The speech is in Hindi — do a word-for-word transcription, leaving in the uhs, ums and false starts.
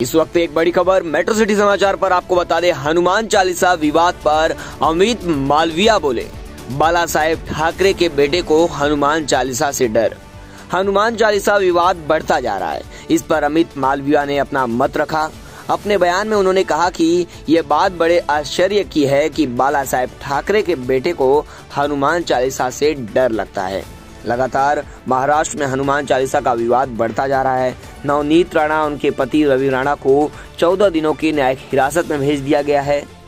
इस वक्त एक बड़ी खबर मेट्रो सिटी समाचार पर आपको बता दें, हनुमान चालीसा विवाद पर अमित मालविया बोले, बाला साहेब ठाकरे के बेटे को हनुमान चालीसा से डर। हनुमान चालीसा विवाद बढ़ता जा रहा है। इस पर अमित मालविया ने अपना मत रखा। अपने बयान में उन्होंने कहा कि ये बात बड़े आश्चर्य की है कि बाला साहेब ठाकरे के बेटे को हनुमान चालीसा से डर लगता है। लगातार महाराष्ट्र में हनुमान चालीसा का विवाद बढ़ता जा रहा है। नवनीत राणा, उनके पति रवि राणा को चौदह दिनों की न्यायिक हिरासत में भेज दिया गया है।